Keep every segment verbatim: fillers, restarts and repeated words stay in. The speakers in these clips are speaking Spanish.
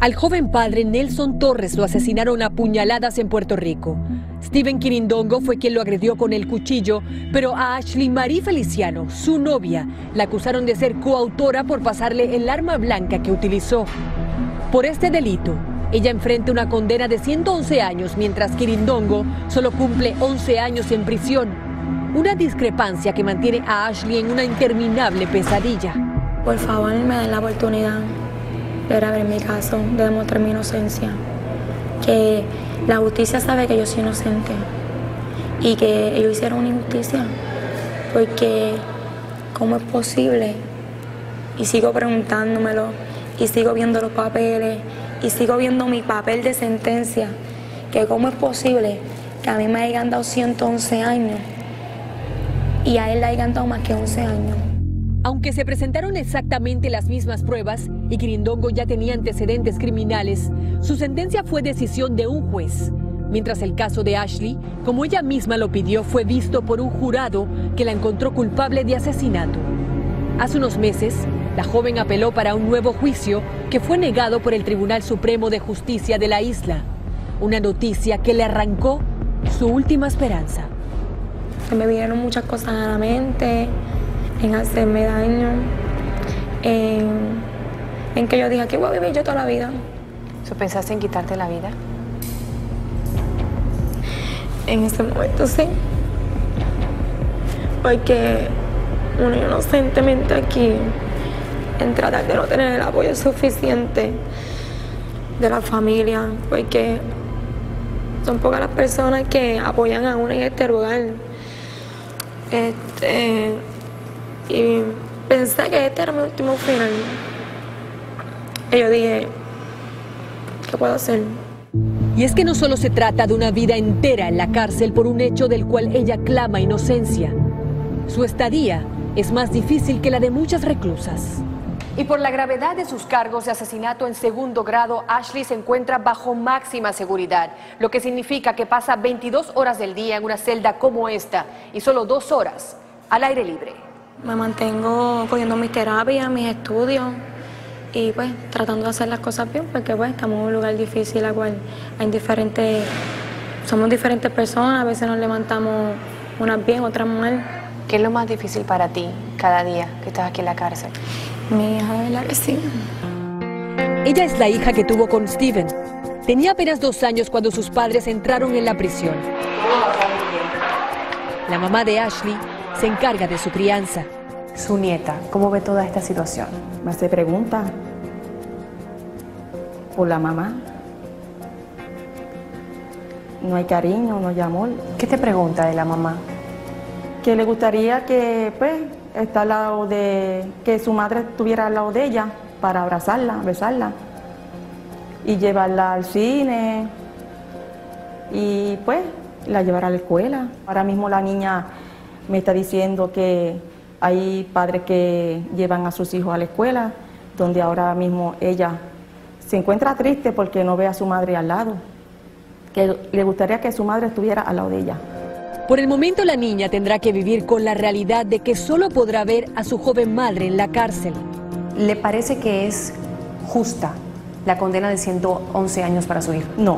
Al joven padre Nelson Torres lo asesinaron a puñaladas en Puerto Rico. Steven Quirindongo fue quien lo agredió con el cuchillo, pero a Ashley Marie Feliciano, su novia, la acusaron de ser coautora por pasarle el arma blanca que utilizó. Por este delito, ella enfrenta una condena de ciento once años, mientras Quirindongo solo cumple once años en prisión. Una discrepancia que mantiene a Ashley en una interminable pesadilla. Por favor, me den la oportunidad de abrir mi caso, de demostrar mi inocencia. Que la justicia sabe que yo soy inocente y que ellos hicieron una injusticia. Porque, ¿cómo es posible? Y sigo preguntándomelo, y sigo viendo los papeles, y sigo viendo mi papel de sentencia. Que cómo es posible que a mí me hayan dado ciento once años y a él le hayan dado más que once años. Aunque se presentaron exactamente las mismas pruebas y Quirindongo ya tenía antecedentes criminales, su sentencia fue decisión de un juez, mientras el caso de Ashley, como ella misma lo pidió, fue visto por un jurado que la encontró culpable de asesinato. Hace unos meses, la joven apeló para un nuevo juicio que fue negado por el Tribunal Supremo de Justicia de la isla, una noticia que le arrancó su última esperanza. Se me vinieron muchas cosas a la mente, en hacerme daño, en, en que yo dije, ¿qué voy a vivir yo toda la vida? ¿Tú pensaste en quitarte la vida? En ese momento sí, porque uno inocentemente aquí, en tratar de no tener el apoyo suficiente de la familia, porque son pocas las personas que apoyan a uno en este lugar. Este... Y pensé que este era mi último final. Y yo dije, ¿qué puedo hacer? Y es que no solo se trata de una vida entera en la cárcel por un hecho del cual ella clama inocencia. Su estadía es más difícil que la de muchas reclusas. Y por la gravedad de sus cargos de asesinato en segundo grado, Ashley se encuentra bajo máxima seguridad, lo que significa que pasa veintidós horas del día en una celda como esta y solo dos horas al aire libre. Me mantengo cogiendo mis terapias, mis estudios y pues tratando de hacer las cosas bien, porque pues estamos en un lugar difícil, la cual hay diferentes, somos diferentes personas, a veces nos levantamos unas bien, otras mal. ¿Qué es lo más difícil para ti cada día que estás aquí en la cárcel? Mi hija, de verdad que sí. Ella es la hija que tuvo con Steven. Tenía apenas dos años cuando sus padres entraron en la prisión. La mamá de Ashley se encarga de su crianza. Su nieta, ¿cómo ve toda esta situación? Me hace preguntas por la mamá. No hay cariño, no hay amor. ¿Qué te pregunta de la mamá? Que le gustaría que, pues, estar al lado de, que su madre estuviera al lado de ella para abrazarla, besarla y llevarla al cine y, pues, la llevar a la escuela. Ahora mismo la niña me está diciendo que hay padres que llevan a sus hijos a la escuela, donde ahora mismo ella se encuentra triste porque no ve a su madre al lado, que le gustaría que su madre estuviera al lado de ella. Por el momento la niña tendrá que vivir con la realidad de que solo podrá ver a su joven madre en la cárcel. ¿Le parece que es justa la condena de ciento once años para su hijo? No.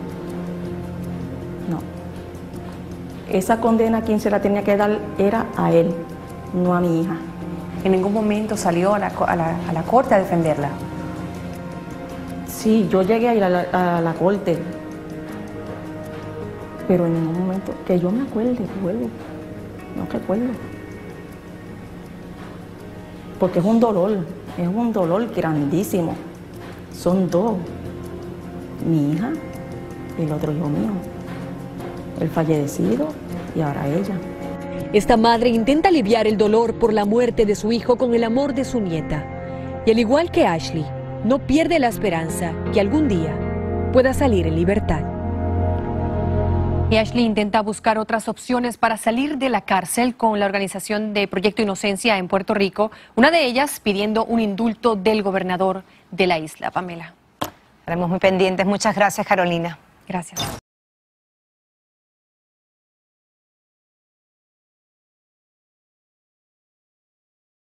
No. Esa condena quien se la tenía que dar era a él, no a mi hija. ¿En ningún momento salió a la, a la, a la corte a defenderla? Sí, yo llegué a ir a la, a la corte, pero en ningún momento, que yo me acuerde, vuelvo, no recuerdo. Porque es un dolor, es un dolor grandísimo. Son dos, mi hija y el otro hijo mío, el fallecido y ahora ella. Esta madre intenta aliviar el dolor por la muerte de su hijo con el amor de su nieta. Y al igual que Ashley, no pierde la esperanza que algún día pueda salir en libertad. Y Ashley intenta buscar otras opciones para salir de la cárcel con la organización de Proyecto Inocencia en Puerto Rico, una de ellas pidiendo un indulto del gobernador de la isla. Pamela. Estaremos muy pendientes. Muchas gracias, Carolina. Gracias.